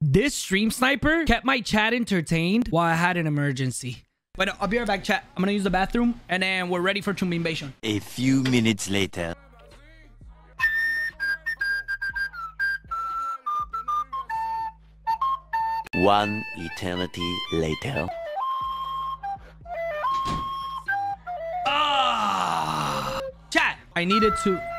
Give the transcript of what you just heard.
This stream sniper kept my chat entertained while I had an emergency. But I'll be right back, chat. I'm gonna use the bathroom, and then we're ready for tomb invasion. A few minutes later. One eternity later. Chat, I needed to...